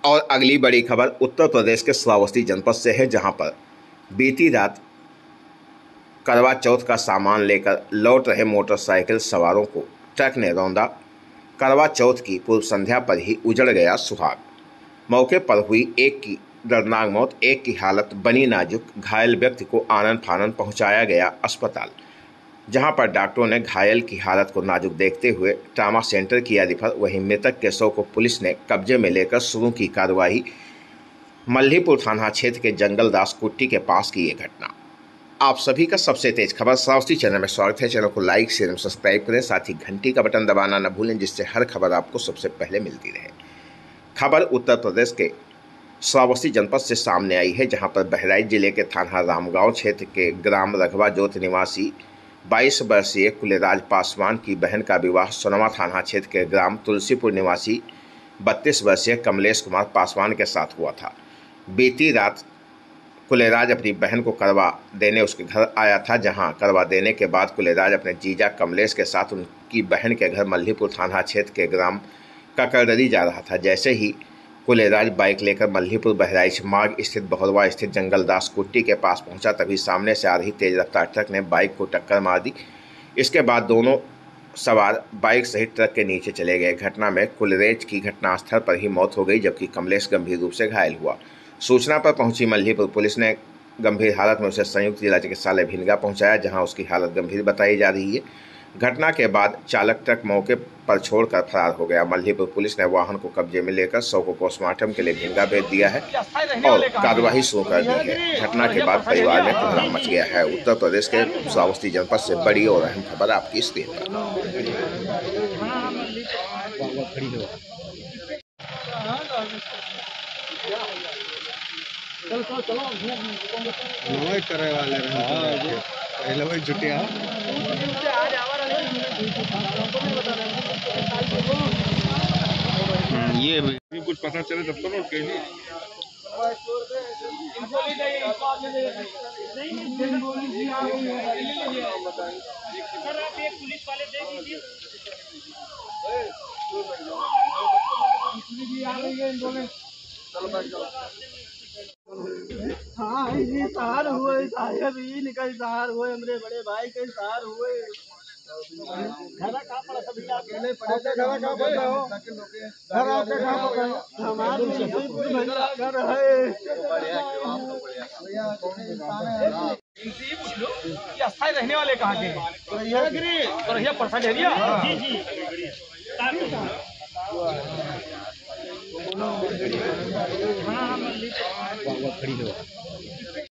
और अगली बड़ी खबर उत्तर प्रदेश के श्रावस्ती जनपद से है, जहां पर बीती रात करवा चौथ का सामान लेकर लौट रहे मोटरसाइकिल सवारों को ट्रक ने रौंदा। करवा चौथ की पूर्व संध्या पर ही उजड़ गया सुहाग। मौके पर हुई एक की दर्दनाक मौत, एक की हालत बनी नाजुक। घायल व्यक्ति को आनन फानन पहुंचाया गया अस्पताल, जहां पर डॉक्टरों ने घायल की हालत को नाजुक देखते हुए ट्रामा सेंटर किया रिफर। वहीं मृतक के शव को पुलिस ने कब्जे में लेकर शुरू की कार्रवाई। मल्हीपुर थाना क्षेत्र के जंगल दास कुट्टी के पास की ये घटना। आप सभी का सबसे तेज खबर श्रावस्ती चैनल में स्वागत है। चैनल को लाइक शेयर और सब्सक्राइब करें, साथ ही घंटी का बटन दबाना न भूलें, जिससे हर खबर आपको सबसे पहले मिलती रहे। खबर उत्तर प्रदेश के श्रावस्ती जनपद से सामने आई है, जहां पर बहराइच जिले के थाना रामगांव क्षेत्र के ग्राम रघवा जोत निवासी 22 वर्षीय कुलेराज पासवान की बहन का विवाह सोनवा थाना क्षेत्र के ग्राम तुलसीपुर निवासी 32 वर्षीय कमलेश कुमार पासवान के साथ हुआ था। बीती रात कुलेराज अपनी बहन को करवा देने उसके घर आया था, जहां करवा देने के बाद कुलेराज अपने जीजा कमलेश के साथ उनकी बहन के घर मल्हीपुर थाना क्षेत्र के ग्राम ककरदरी जा रहा था। जैसे ही कुलेराज बाइक लेकर मल्हीपुर बहराइच मार्ग स्थित बहरवा स्थित जंगल दास कुट्टी के पास पहुंचा, तभी सामने से आ रही तेज रफ्तार ट्रक ने बाइक को टक्कर मार दी। इसके बाद दोनों सवार बाइक सहित ट्रक के नीचे चले गए। घटना में कुलेराज की घटनास्थल पर ही मौत हो गई, जबकि कमलेश गंभीर रूप से घायल हुआ। सूचना पर पहुंची मल्हीपुर पुलिस ने गंभीर हालत में उसे संयुक्त जिला चिकित्सालय भिनगा पहुंचाया, जहां उसकी हालत गंभीर बताई जा रही है। घटना के बाद चालक ट्रक मौके पर छोड़कर फरार हो गया। मल्हीपुर पुलिस ने वाहन को कब्जे में लेकर शव को पोस्टमार्टम के लिए भिनगा भेज दिया है और कार्रवाई शुरू कर दी है। घटना के बाद परिवार में कोहराम मच गया है। उत्तर प्रदेश के श्रावस्ती जनपद से बड़ी और अहम खबर आपकी स्क्रीन पर। करे वाले पहले वही जुटिया ये कुछ पता चले तब तो रोक नहीं। सर आप एक पुलिस वाले दे दीजिए। हाँ ये सहार हुए, साहब ये निकल सहार हुए, हमरे बड़े भाई के सहार हुए। घरा कहाँ पड़ा सभी अकेले पड़े थे। घरा कहाँ पड़ा हो? घर आपका कहाँ पड़ा? हमारा घर है। इनसे ये पूछ लो कि अस्थायी रहने वाले कहाँ के हैं? तो परसा डेरिया। जी जी हाँ